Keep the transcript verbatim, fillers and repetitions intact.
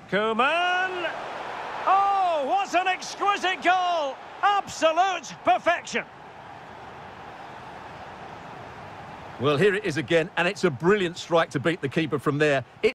Koeman! Oh, what an exquisite goal! Absolute perfection! Well, here it is again, and it's a brilliant strike to beat the keeper from there. It